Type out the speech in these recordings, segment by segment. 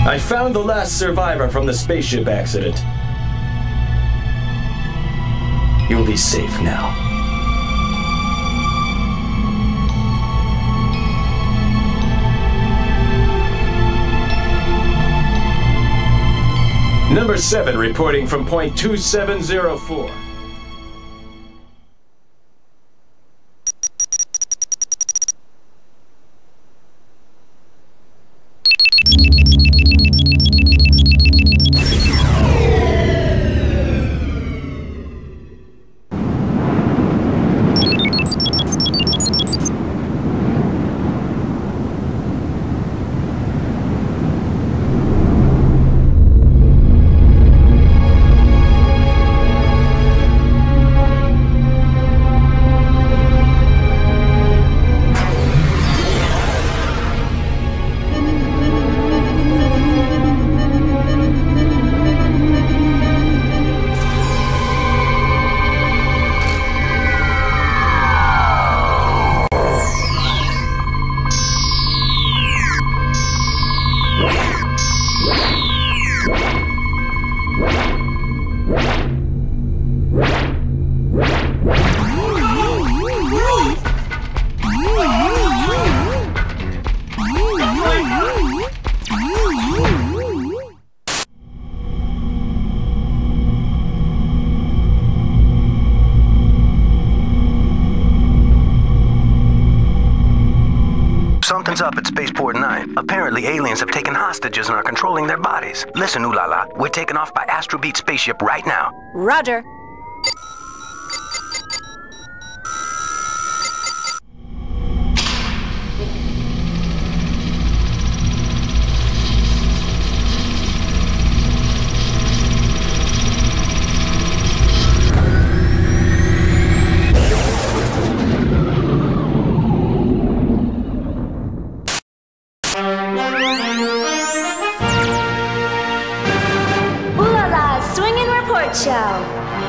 I found the last survivor from the spaceship accident. You'll be safe now. Number 7 reporting from point 2704. Something's up at Spaceport 9. Apparently, aliens have taken hostages and are controlling their bodies. Listen, Ooh La La, we're taking off by Astrobeat spaceship right now. Roger. Show.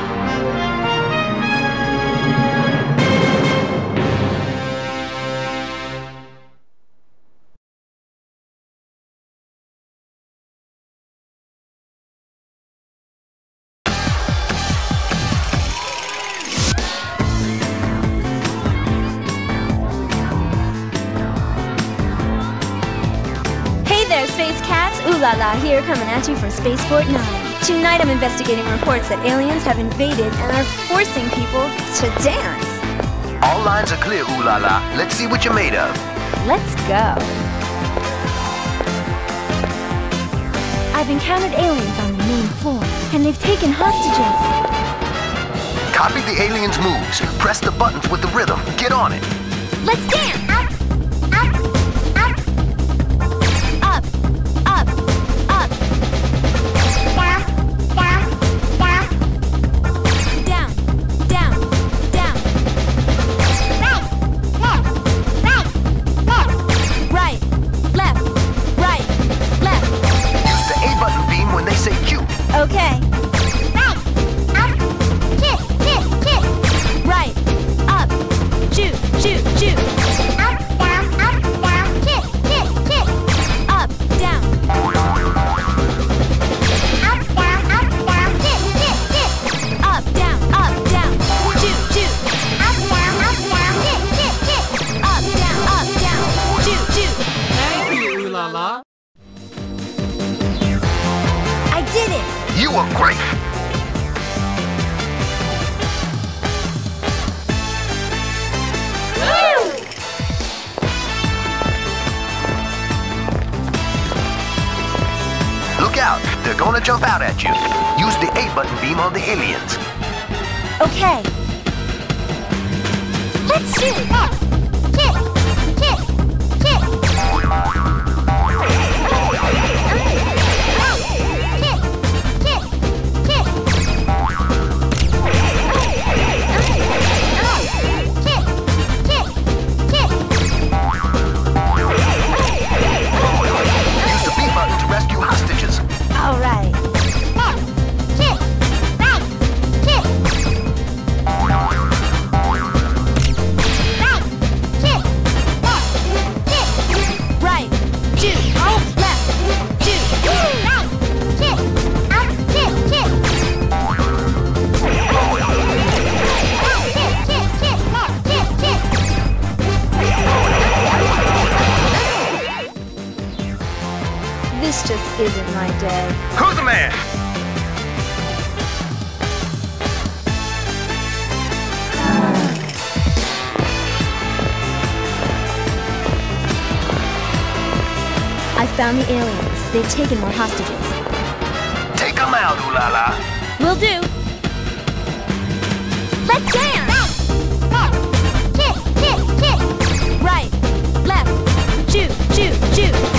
Hey there, Space Cats! Ooh La La here, coming at you from Spaceport 9. Tonight I'm investigating reports that aliens have invaded and are forcing people to dance. All lines are clear, Ooh La La. Let's see what you're made of. Let's go. I've encountered aliens on the main floor, and they've taken hostages. Copy the aliens' moves. Press the buttons with the rhythm. Get on it. Let's dance! Okay. Right, up, kick, kick, kick. Right, up, shoot, shoot, shoot. Up, down, kick, kick, kick. Up, down. Up, down, kick, kick, kick. Up, down, shoot, shoot. Up, down, kick, kick, kick. Up, down, shoot, shoot. Thank you, Ooh La La. I did it. You are great! Look out! They're gonna jump out at you. Use the A-button beam on the aliens. Okay. Let's shoot. Kick, kick, kick. All right. Kick, right, kick. Right, my day. Who's the man? I found the aliens. They've taken more hostages. Take them out, Ooh La La. Will do. Let's dance! Left, kick, kick, kick. Right, left, shoot, shoot, shoot.